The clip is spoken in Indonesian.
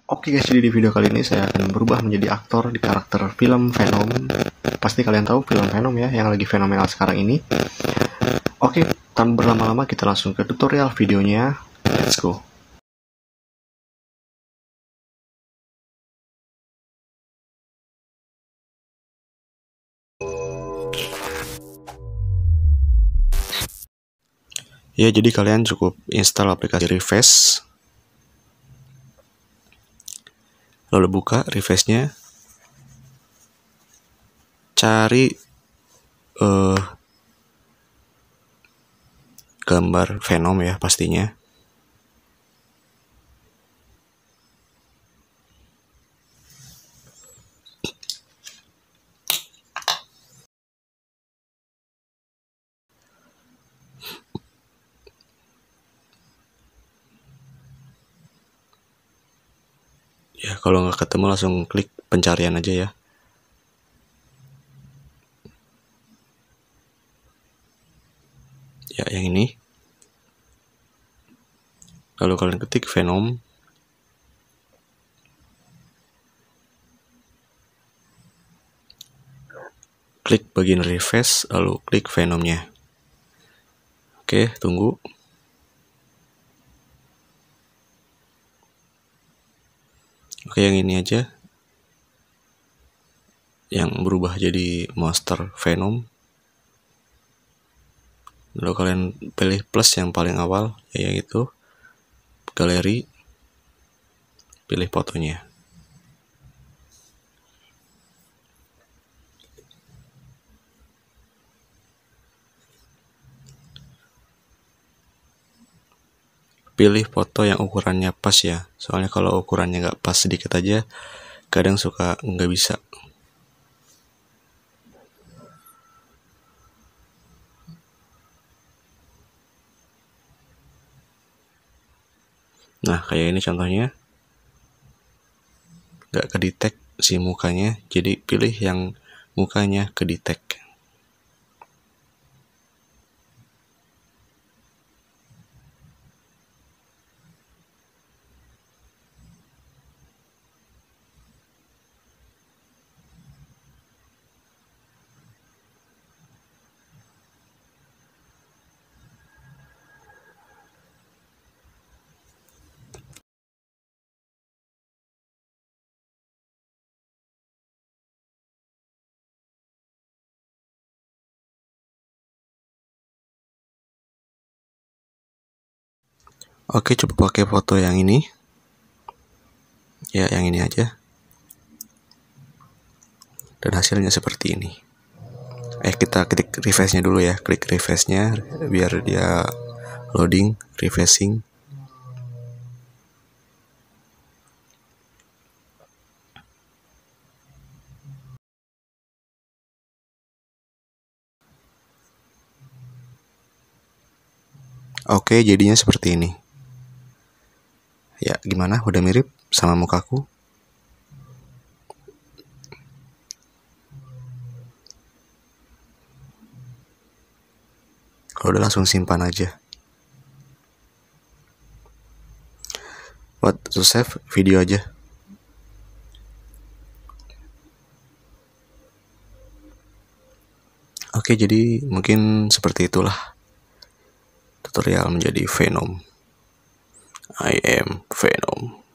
Oke guys, jadi di video kali ini saya akan berubah menjadi aktor di karakter film Venom. Pasti kalian tahu film Venom ya, yang lagi fenomenal sekarang ini. Oke, tanpa berlama-lama kita langsung ke tutorial videonya. Let's go. Ya, jadi kalian cukup install aplikasi Reface. Lalu buka Reface-nya. Cari gambar Venom ya pastinya. Ya, kalau nggak ketemu langsung klik pencarian aja ya. Ya, yang ini. Lalu kalian ketik Venom. Klik bagian Reface, lalu klik Venomnya. Oke, tunggu. Oke, yang ini aja. Yang berubah jadi monster Venom. Lalu kalian pilih plus yang paling awal, yaitu galeri. Pilih fotonya. Pilih foto yang ukurannya pas ya. Soalnya kalau ukurannya nggak pas sedikit aja, kadang suka nggak bisa. Nah, kayak ini contohnya. Nggak kedetek si mukanya, jadi pilih yang mukanya kedetek. Oke, coba pakai foto yang ini. Ya, yang ini aja. Dan hasilnya seperti ini. Kita klik refresh-nya dulu ya. Klik refresh-nya biar dia loading, refreshing. Oke, jadinya seperti ini. Ya, gimana? Udah mirip sama mukaku? Kalau udah langsung simpan aja. Buat to save video aja. Oke, jadi mungkin seperti itulah tutorial menjadi Venom. I am Venom.